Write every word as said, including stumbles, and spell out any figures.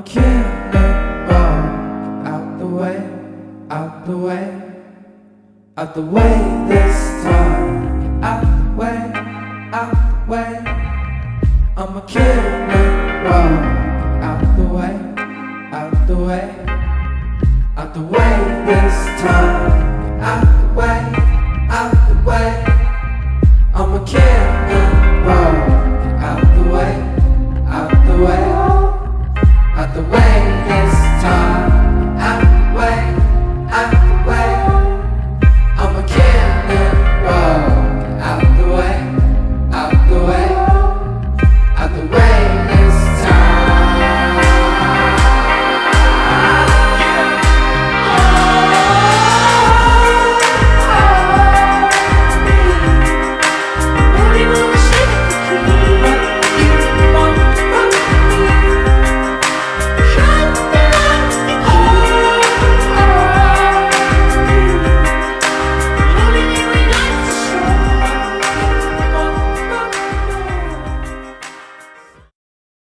kill it all. Out the way, out the way, out the way this time. Out the way, out the way, I'ma kill it all. Out the way, out the way, out the way this time. Out the way, out the way, I'ma kill it.